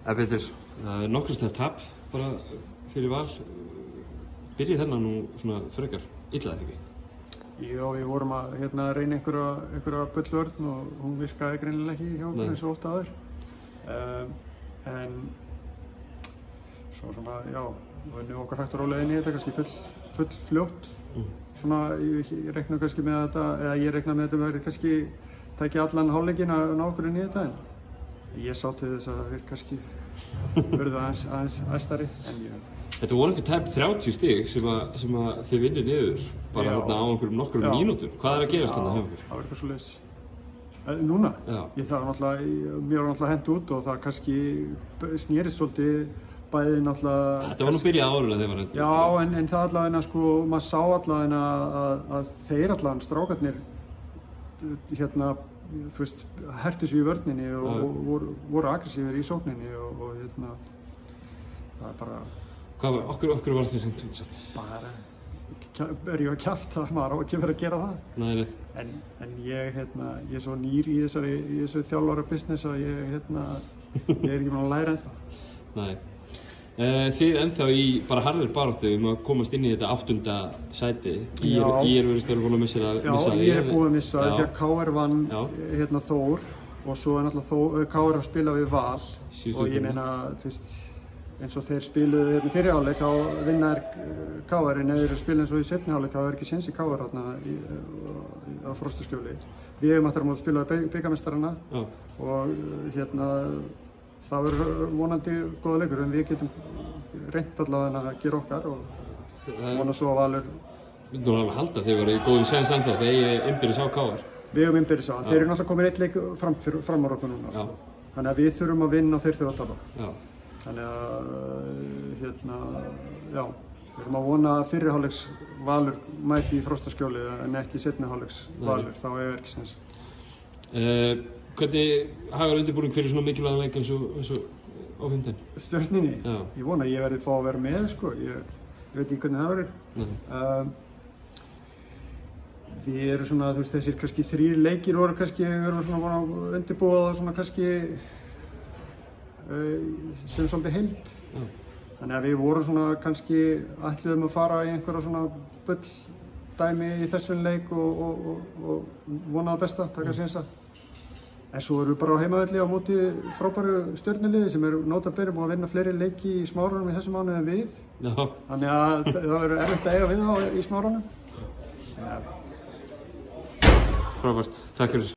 Petur, nokkurs þegar tap bara fyrir Val. Byrjið þennan nú svona frekar illa eða ekki? Já, við vorum að reyna einhverja bullvörn og hún virkaði greinilega ekki hjá okkur eins og oft áður. En svo svona, já, unnum okkur hægt og rólega inn í þetta, kannski full fljótt. Svona, ég reikna kannski með þetta, eða ég reikna með þetta verið kannski tæki allan hálfleikinn að ná okkur inn í þetta, en ég sá til þess að það er kannski verið aðeins æstari, en ég... Þetta voru ekki tæpt 30 stig sem að þið vinnir niður bara þarna á nokkrum mínútum. Hvað er að gerast þarna hjá okkur? Já, það var eitthvað svoleiðis. Núna? Já. Mér var náttúrulega hent út og það kannski snerist svolítið bæði náttúrulega... Þetta var nú byrjað áður en þeir var hent út. Já, en það allavega sko, maður sá allavega að þeir allavega, strákarnir, þú veist, hertu sig í vörninni og voru aggressífir í sókninni og það er bara... Okkur var þeir hent út samt? Bara, er ég að kjafta, maður á ekki verið að gera það. Nei. En ég er svo nýr í þessu þjálfara business að ég er ekki búinn að læra ennþá. Nei. Þið ennþá í bara harður baráttu að komast inn í þetta 8. sæti. Ég verið stöður búin að missa það. Já, ég er búin að missa það því að KR vann Þór og svo er náttúrulega KR að spila við Val og ég meina, þú veist, eins og þeir spiluðu fyrir hálfleik þá vinna KR en eða spila eins og í seinni hálfleik þá er ekki séns í KR á Frostaskjóli. Við hefum aftur að spila bikarmeistarana og það verður vonandi góða leikur en við getum reynt allavega að gera okkar og vona svo að Valur... Við myndum alveg að halda þeir voru í góðum séns ennþá þegar ég innbyrðis á KR. Við hefum innbyrðis á, þeir eru náttúrulega komin eitt leik fram á okkur núna. Þannig að við þurfum að vinna og þeir þurfa að tapa. Þannig að, já, við erum að vona að fyrri hálfleiks Valur mæti í Frostaskjóli en ekki seinni hálfleiks Valur, þá er ekki séns. Hvernig hagar undirbúning fyrir svona mikilvægan leik eins og á hundin? Stjörninni? Já. Ég vona að ég verði fá að vera með, sko. Ég veit ekki hvernig það verður. Við erum svona, þú veist, þessir kannski 3 leikir voru kannski, við erum svona að undirbúa það svona kannski sem svolítið heild. Þannig að við vorum svona kannski ætluðum að fara í einhverja svona bulldæmi í þessum leik og vona það besta, taka sénsa. En svo erum við bara á heimavelli á móti frábæru Stjörnuliði sem eru nota bene búin að vinna fleiri leiki í Smáranum í þessum mánuði en við. Þannig að það verður erfitt að eiga við þá í Smáranum. Frábært, takk fyrir.